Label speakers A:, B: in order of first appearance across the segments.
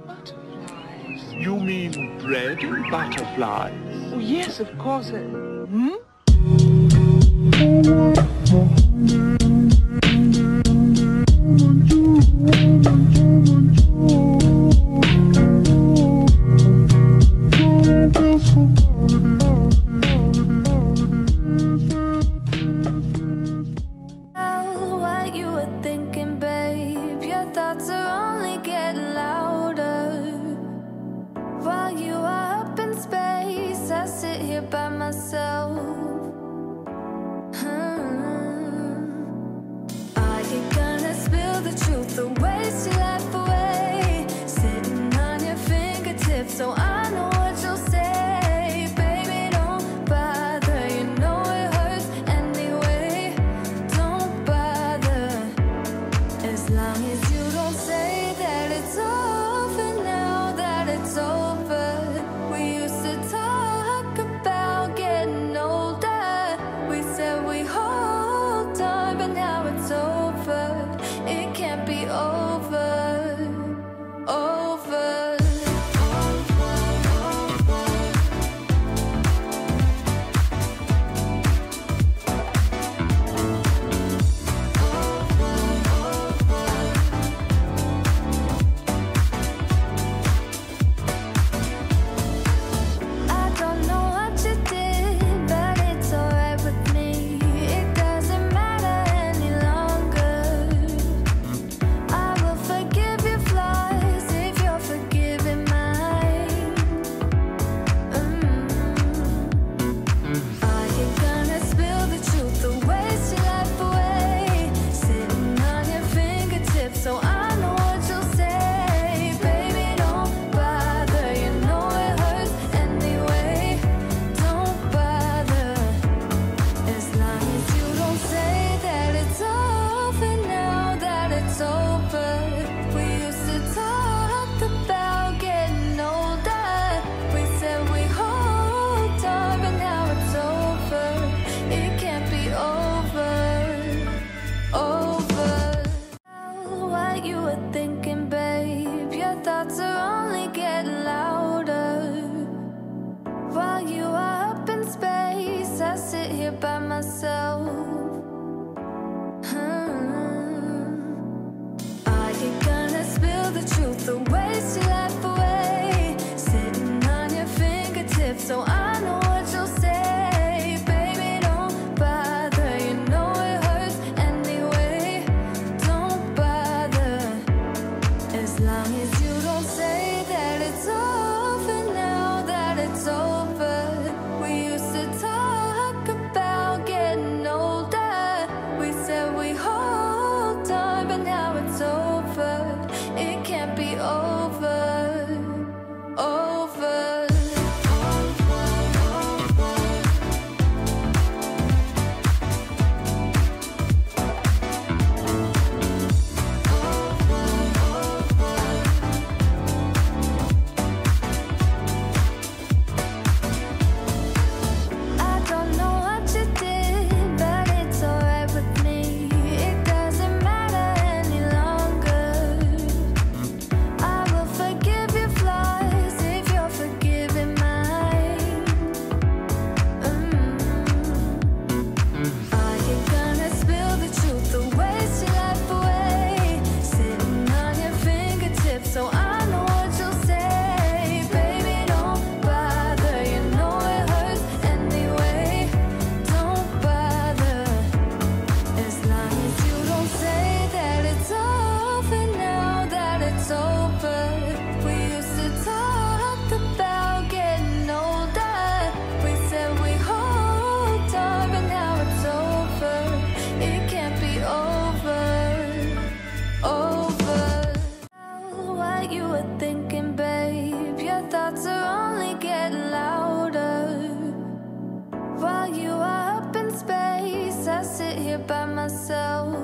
A: Butterflies.
B: You mean bread and butterflies?
A: Oh, yes, of course. Hmm?
C: What you were thinking, babe? Your thoughts are only getting louder. While you are up in space, I sit here by myself. Are you gonna spill the truth or waste your life away? Sitting on your fingertips, so I know what you'll say. Baby, don't bother, you know it hurts anyway. Don't bother, as long as you don't say that it's over now, that it's over. We used to talk about getting older. We said we hold on, but now it's over. It can't be over, over. I don't know what you did, but it's alright with me. It doesn't matter any longer. I will forgive your flaws if you're forgiving mine. Are you gonna spill the truth or waste your life away? Sitting on your fingertips, so I know what you'll say. Baby, don't bother, you know it hurts anyway. Don't bother, as long as you don't say that it's over now, that it's over. We used to talk about getting older. We said we hold on, but now it's over. It can't be over, over. What you were thinking, babe? Your thoughts are only getting louder. While you are up in space, I sit here by myself. Are you gonna spill the truth or waste your life away? Sitting on your fingertips, so I know what you'll say. Baby, don't bother, you know it hurts anyway. Don't bother, as long as you don't say that it's over now, that it's over. We used to talk about getting older. We said we hold on, but now it's over. It can't be over, over. I don't know what you did, but it's alright with me. It doesn't matter any longer. I will forgive your flaws if you're forgiving mine. Are you gonna spill the truth or waste your life away? Sitting on your fingertips, so I know what you'll say. Baby, don't bother, you know it hurts anyway. Don't bother, as long as you don't say that it's over now, that it's over. We used to talk about getting older. We said we hold on, but now it's over. It can't be over, over. What you were thinking, babe? Your thoughts are only getting louder. While you are up in space, I sit here by myself.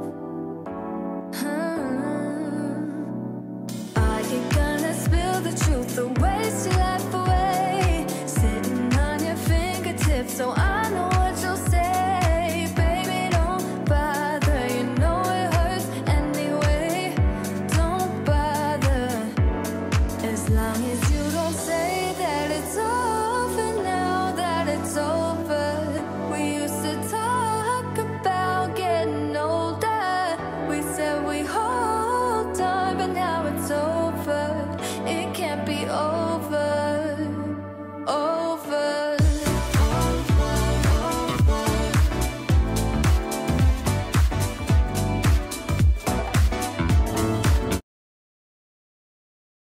C: Are you gonna spill the truth or waste your life away? Sitting on your fingertips, so I know what you'll say. Baby, don't bother, you know it hurts anyway. Don't bother, As long